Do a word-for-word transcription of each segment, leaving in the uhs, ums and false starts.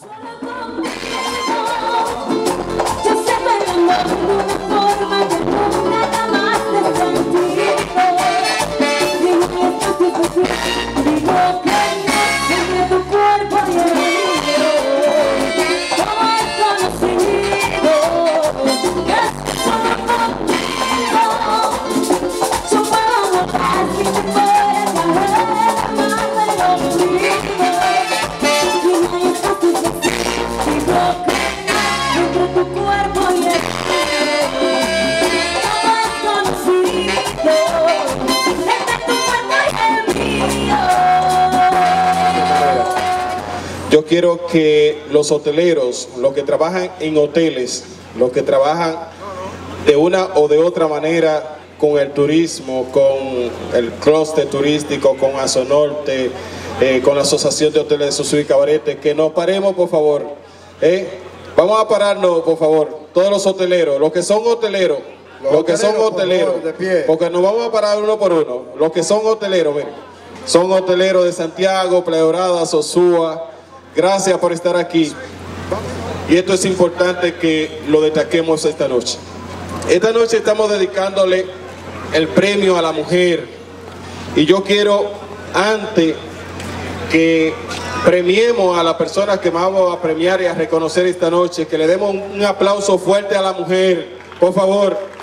Yo quiero que los hoteleros, los que trabajan en hoteles, los que trabajan de una o de otra manera con el turismo, con el clúster turístico, con Azonorte, eh, con la Asociación de Hoteles de Sosúa y Cabarete, que nos paremos, por favor. ¿eh? Vamos a pararnos, por favor, todos los hoteleros, los que son hoteleros, los, los que son hoteleros, por favor, porque nos vamos a parar uno por uno. Los que son hoteleros, miren, son hoteleros de Santiago, Playa Dorada, Sosúa. Gracias por estar aquí. Y esto es importante que lo destaquemos esta noche. Esta noche estamos dedicándole el premio a la mujer. Y yo quiero, antes que premiemos a las personas que vamos a premiar y a reconocer esta noche, que le demos un aplauso fuerte a la mujer, por favor.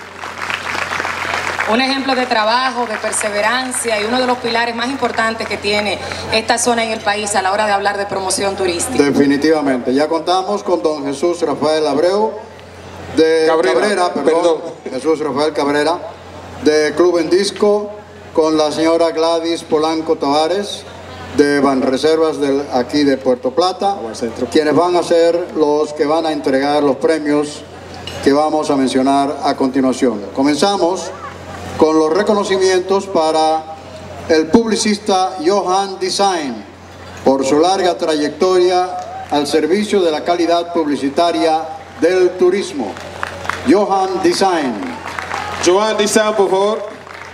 Un ejemplo de trabajo, de perseverancia y uno de los pilares más importantes que tiene esta zona en el país a la hora de hablar de promoción turística. Definitivamente. Ya contamos con don Jesús Rafael Abreu, de Cabrera, Cabrera perdón, perdón. Jesús Rafael Cabrera, de Club en Disco, con la señora Gladys Polanco Tavares, de Banreservas del, aquí de Puerto Plata, quienes van a ser los que van a entregar los premios que vamos a mencionar a continuación. Comenzamos con los reconocimientos para el publicista Johan Design por su larga trayectoria al servicio de la calidad publicitaria del turismo. Johan Design. Johan Design, por favor.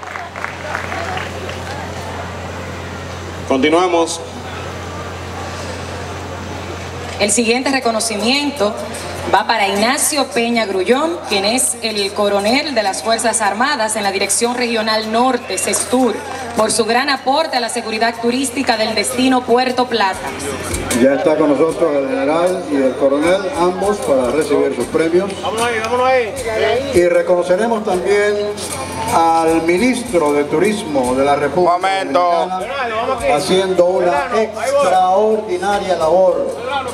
Continuamos. El siguiente reconocimiento va para Ignacio Peña Grullón, quien es el coronel de las Fuerzas Armadas en la Dirección Regional Norte, CESTUR, por su gran aporte a la seguridad turística del destino Puerto Plata. Ya está con nosotros el general y el coronel, ambos para recibir sus premios. Vámonos ahí, vámonos ahí. Y reconoceremos también al ministro de Turismo de la República Dominicana, haciendo una extraordinaria labor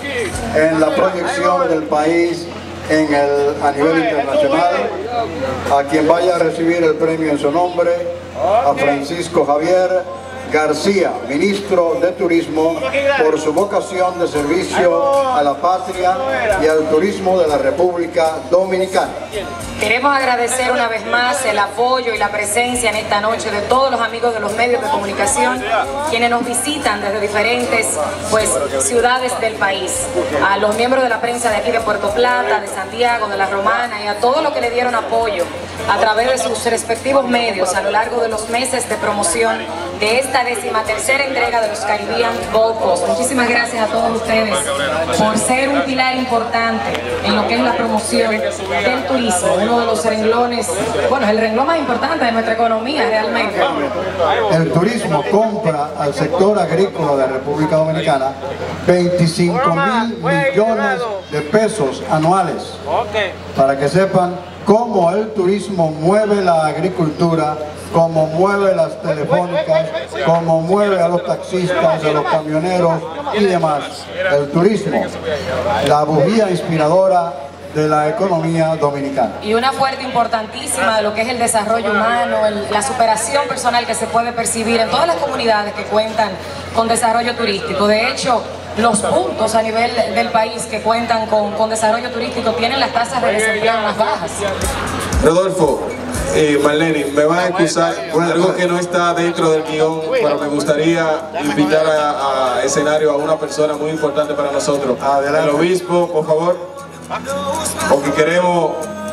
en la proyección del país en el, a nivel internacional, a quien vaya a recibir el premio en su nombre, a Francisco Javier García, ministro de Turismo, por su vocación de servicio a la patria y al turismo de la República Dominicana. Queremos agradecer una vez más el apoyo y la presencia en esta noche de todos los amigos de los medios de comunicación, quienes nos visitan desde diferentes pues, ciudades del país, a los miembros de la prensa de aquí de Puerto Plata, de Santiago, de La Romana y a todos los que le dieron apoyo a través de sus respectivos medios a lo largo de los meses de promoción de esta décima tercera entrega de los Caribbean Gold Coast. Muchísimas gracias a todos ustedes por ser un pilar importante en lo que es la promoción del turismo, uno de los renglones, bueno, es el renglón más importante de nuestra economía realmente. El turismo compra al sector agrícola de la República Dominicana veinticinco mil millones de pesos anuales. Para que sepan cómo el turismo mueve la agricultura, cómo mueve las telefónicas, cómo mueve a los taxistas, a los camioneros y demás. El turismo, la bujía inspiradora de la economía dominicana. Y una fuerte importantísima de lo que es el desarrollo humano, el, la superación personal que se puede percibir en todas las comunidades que cuentan con desarrollo turístico. De hecho, los puntos a nivel del país que cuentan con, con desarrollo turístico tienen las tasas de desempleo más bajas. Rodolfo, eh, Marlene, me van a excusar por algo que no está dentro del guión, pero me gustaría invitar a, a escenario a una persona muy importante para nosotros. Adelante. El obispo, por favor. Porque queremos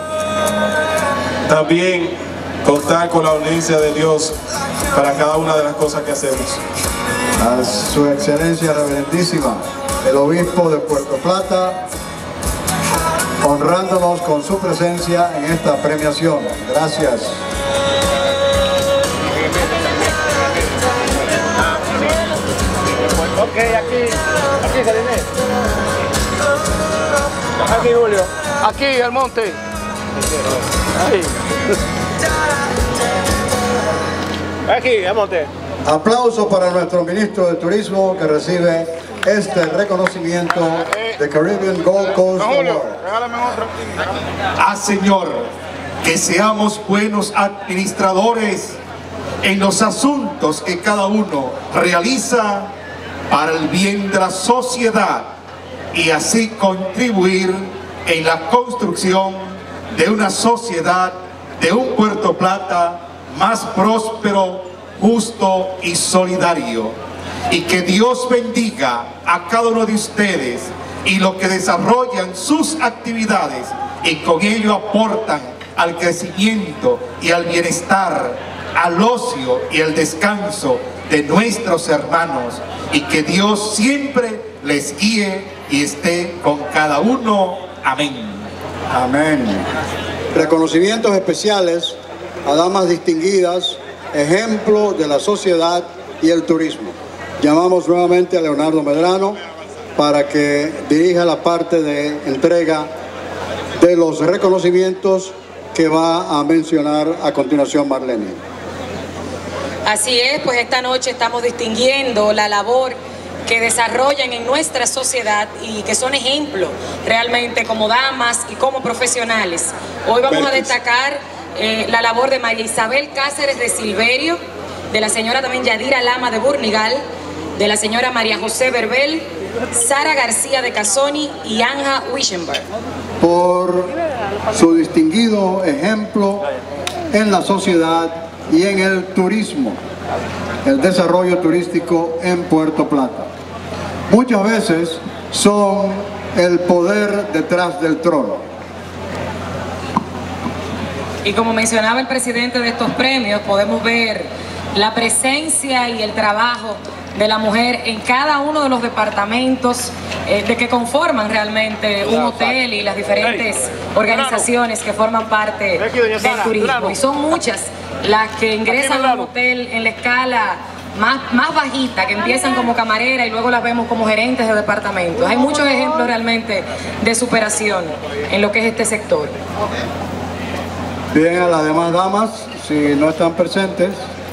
también contar con la audiencia de Dios para cada una de las cosas que hacemos. A su excelencia reverendísima, el obispo de Puerto Plata, honrándonos con su presencia en esta premiación. Gracias. Ok, aquí, aquí Saliné. Aquí Julio. Aquí el monte. Ahí. Aquí el monte. Aplauso para nuestro ministro de Turismo que recibe este reconocimiento de Caribbean Gold Coast Award. Ah, Señor, que seamos buenos administradores en los asuntos que cada uno realiza para el bien de la sociedad y así contribuir en la construcción de una sociedad, de un Puerto Plata más próspero, justo y solidario. Y que Dios bendiga a cada uno de ustedes y los que desarrollan sus actividades y con ello aportan al crecimiento y al bienestar, al ocio y al descanso de nuestros hermanos, y que Dios siempre les guíe y esté con cada uno. Amén. Amén. Reconocimientos especiales a damas distinguidas, ejemplo de la sociedad y el turismo. Llamamos nuevamente a Leonardo Medrano para que dirija la parte de entrega de los reconocimientos que va a mencionar a continuación Marlene. Así es, pues esta noche estamos distinguiendo la labor que desarrollan en nuestra sociedad y que son ejemplos realmente como damas y como profesionales. Hoy vamos a destacar eh, la labor de María Isabel Cáceres de Silverio, de la señora también Yadira Lama de Burnigal, de la señora María José Verbel, Sara García de Casoni y Anja Wischenberg. Por su distinguido ejemplo en la sociedad y en el turismo, el desarrollo turístico en Puerto Plata. Muchas veces son el poder detrás del trono. Y como mencionaba el presidente de estos premios, podemos ver la presencia y el trabajo de la mujer en cada uno de los departamentos eh, de que conforman realmente un hotel y las diferentes organizaciones que forman parte del turismo. Y son muchas las que ingresan a un hotel en la escala más, más bajita, que empiezan como camarera y luego las vemos como gerentes de departamentos. Hay muchos ejemplos realmente de superación en lo que es este sector. Bien, a las demás damas, si no están presentes,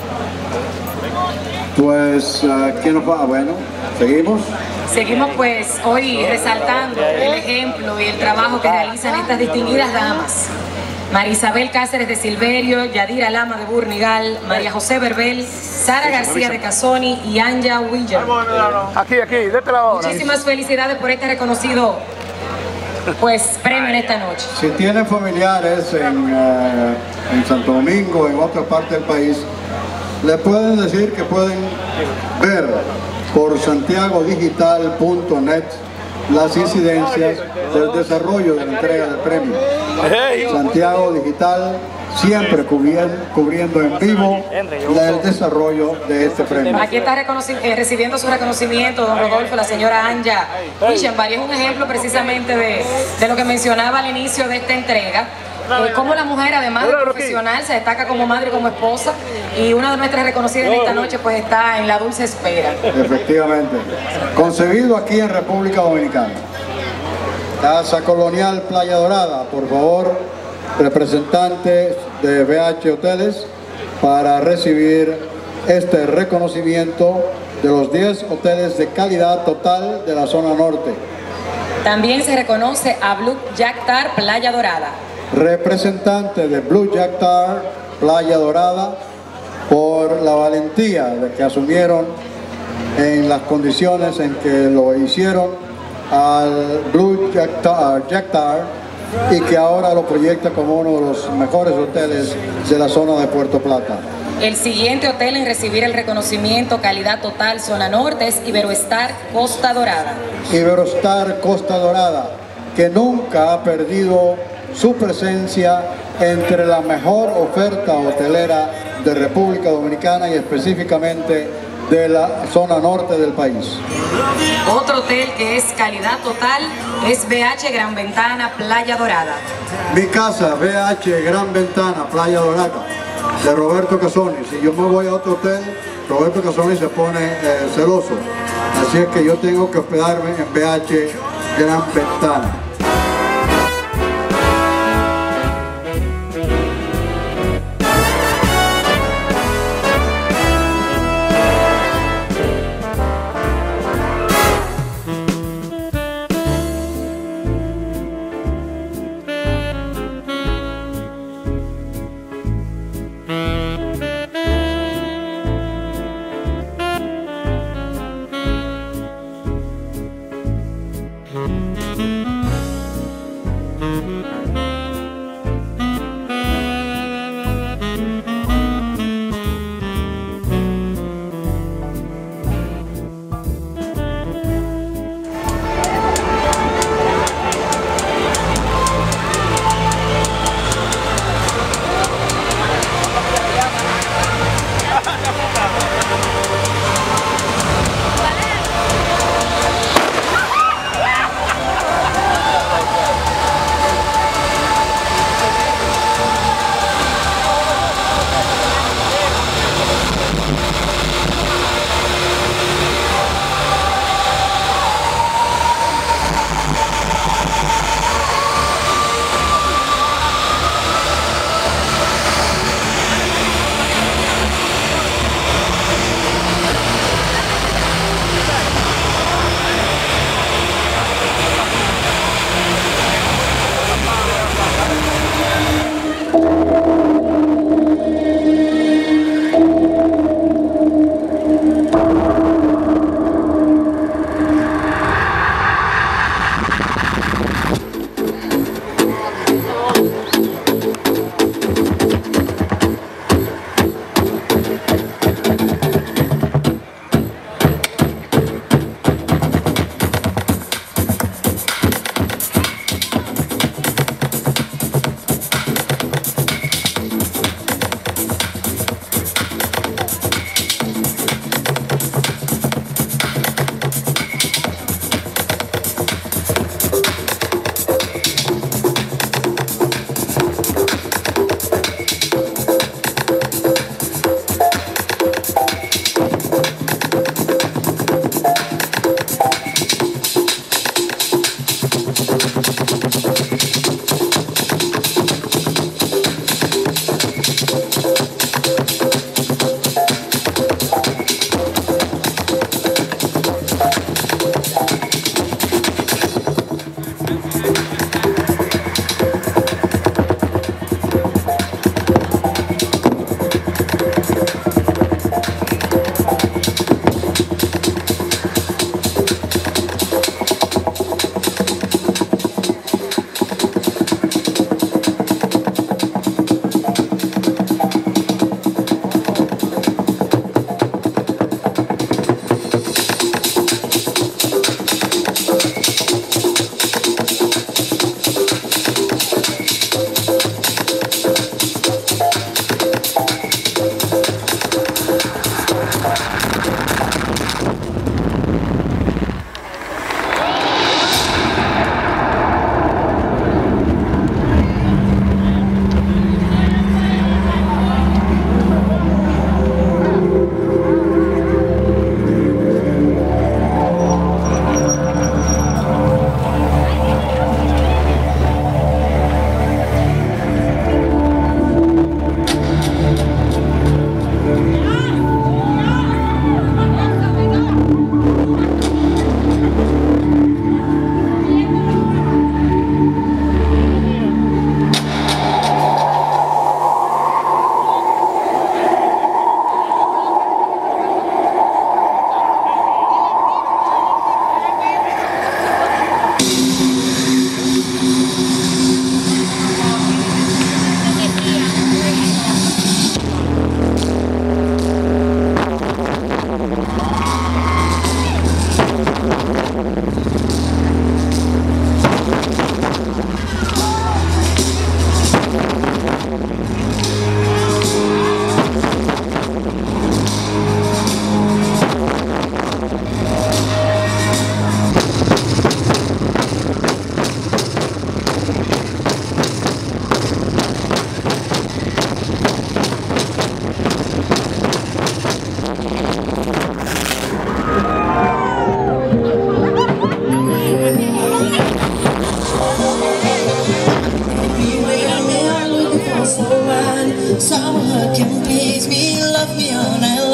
pues, ¿quién nos va? Bueno, seguimos. Seguimos pues hoy resaltando el ejemplo y el trabajo que realizan estas distinguidas damas. María Isabel Cáceres de Silverio, Yadira Lama de Burnigal, María José Verbel, Sara García de Casoni y Anja Wischenberg. Aquí, aquí, de este lado. Muchísimas felicidades por este reconocido pues premio en esta noche. Si tienen familiares en, uh, en Santo Domingo, en otra parte del país, le pueden decir que pueden ver por santiago digital punto net las incidencias del desarrollo de la entrega del premio. Santiago Digital siempre cubriendo, cubriendo en vivo el desarrollo de este premio. Aquí está eh, recibiendo su reconocimiento don Rodolfo, la señora Anja Wischenberg. Es un ejemplo precisamente de, de lo que mencionaba al inicio de esta entrega. Eh, cómo la mujer, además de profesional, se destaca como madre y como esposa, y una de nuestras reconocidas en esta noche pues está en la dulce espera. Efectivamente, concebido aquí en República Dominicana. Casa Colonial Playa Dorada, por favor, representantes de B H Hoteles, para recibir este reconocimiento de los diez hoteles de calidad total de la zona norte. También se reconoce a Blue Yactar Playa Dorada. Representante de Blue Yactar Playa Dorada, por la valentía de que asumieron en las condiciones en que lo hicieron al Blue Yactar, Yactar y que ahora lo proyecta como uno de los mejores hoteles de la zona de Puerto Plata. El siguiente hotel en recibir el reconocimiento calidad total zona norte es Iberoestar Costa Dorada. Iberoestar Costa Dorada, que nunca ha perdido su presencia entre la mejor oferta hotelera de República Dominicana y específicamente de la zona norte del país. Otro hotel que es calidad total es B H Gran Ventana, Playa Dorada. Mi casa, B H Gran Ventana, Playa Dorada, de Roberto Casoni. Si yo me voy a otro hotel, Roberto Casoni se pone eh, celoso. Así es que yo tengo que hospedarme en B H Gran Ventana.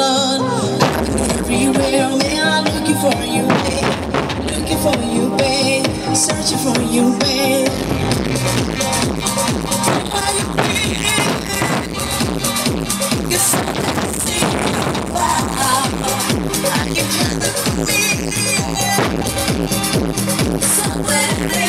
run. Everywhere, man, looking for you, babe. Looking for you, babe. Searching for you, babe. Are you here? Yes, I see you. Are you here? Somewhere in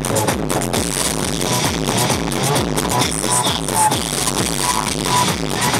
We'll be right back.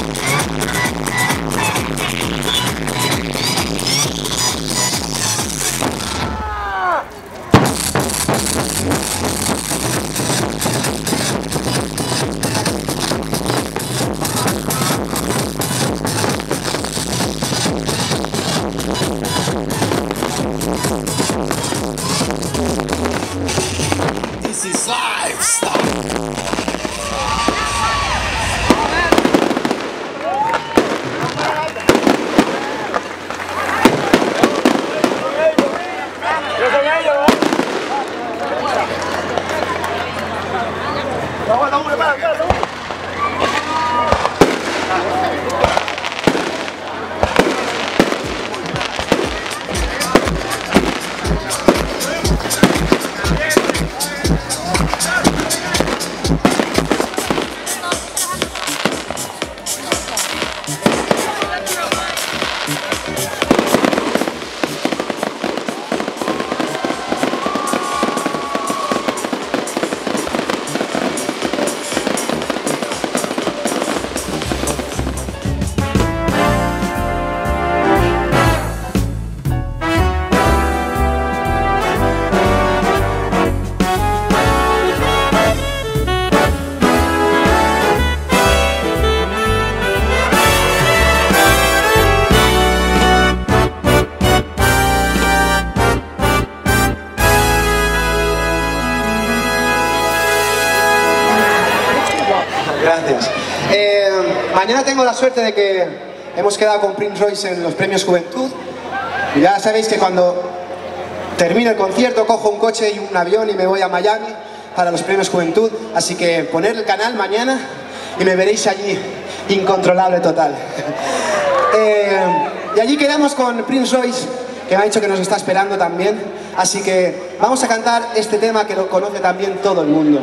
Mañana tengo la suerte de que hemos quedado con Prince Royce en los Premios Juventud. Y ya sabéis que cuando termino el concierto cojo un coche y un avión y me voy a Miami para los Premios Juventud. Así que poner el canal mañana y me veréis allí incontrolable total. eh, y allí quedamos con Prince Royce, que me ha dicho que nos está esperando también. Así que vamos a cantar este tema que lo conoce también todo el mundo.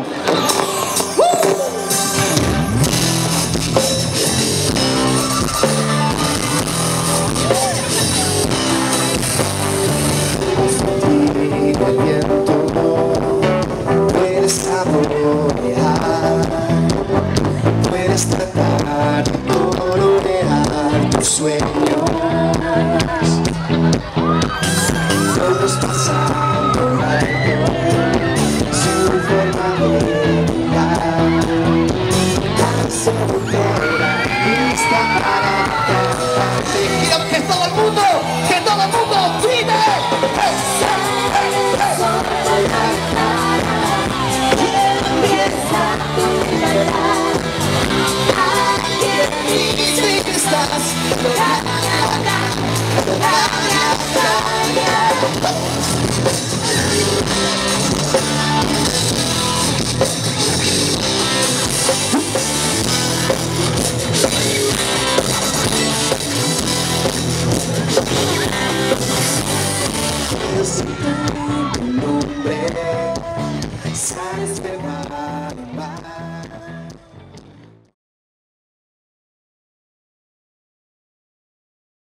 El viento no puedes saborear, puedes tratar de colorear tus sueños. Todos pasando algo, su forma de mirar, canción entera lista para cantarte. Quiero que todo el mundo, que todo el mundo grite.